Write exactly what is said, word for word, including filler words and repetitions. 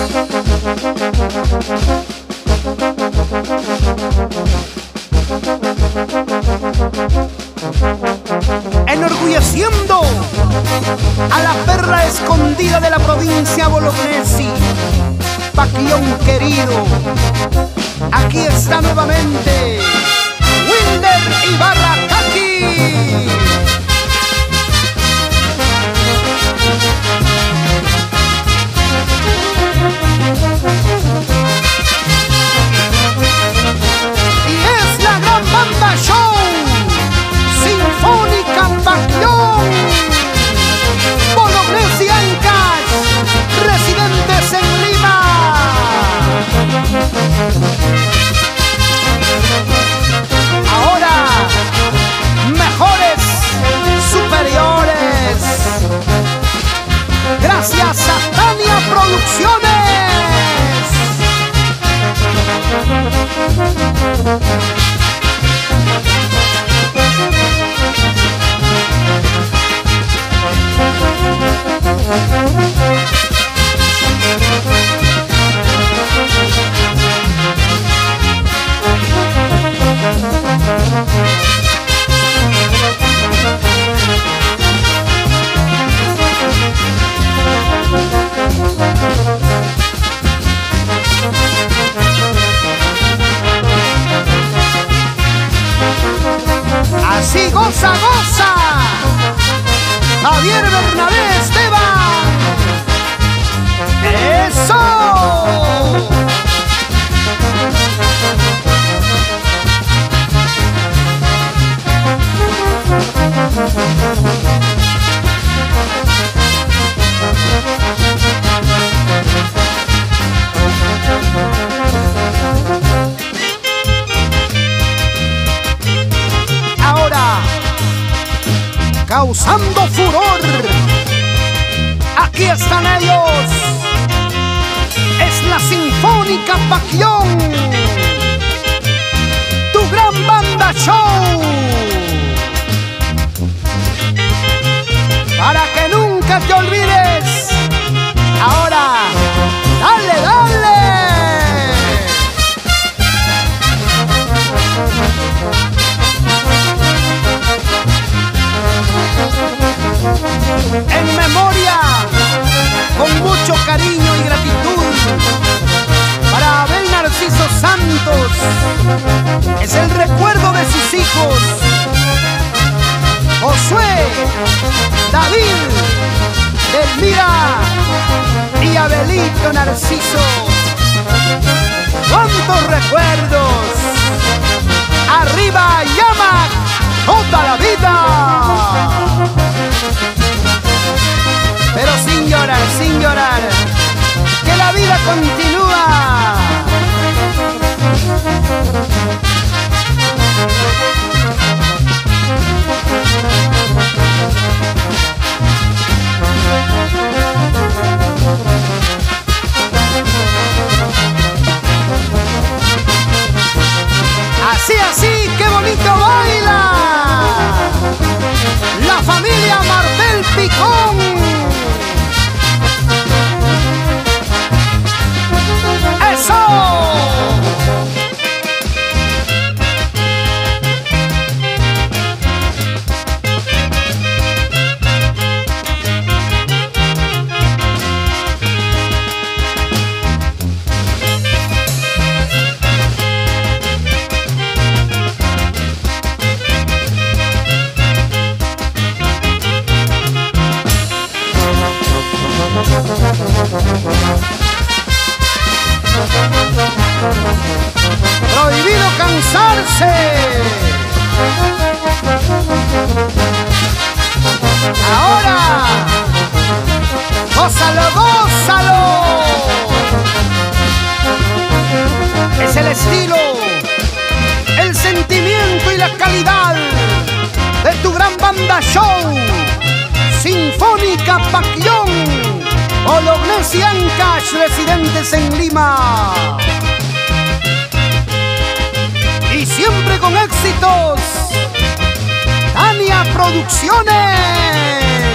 Enorgulleciendo a la perla escondida de la provincia Bolognesi, Baquión querido, aquí está nuevamente Wilder Ibarra Kaki. Y es la gran banda show Sinfónica Baquión, Bolognesi Ancash, residentes en Lima. Ahora, mejores, superiores, gracias a Tania Producciones. Así goza, goza Javier Bernabé Esteban. ¡Eso! Causando furor, aquí están ellos, es la Sinfónica Baquión, tu gran banda show, para que nunca te olvides. Ahora, dale, dale. En memoria, con mucho cariño y gratitud, para Abel Narciso Santos, es el recuerdo de sus hijos, Josué, David, Elvira y Abelito Narciso. ¡Cuántos recuerdos! ¡Arriba llama toda la vida! Pero sin llorar, sin llorar, que la vida continúa. Así, así, qué bonito baila la familia Martel Picón. Prohibido cansarse. Ahora, gózalo, gózalo. Es el estilo, el sentimiento y la calidad de tu gran banda show, Sinfónica Baquión, Bolognesi Ancash, residentes en Lima. Y siempre con éxitos, Tania Producciones.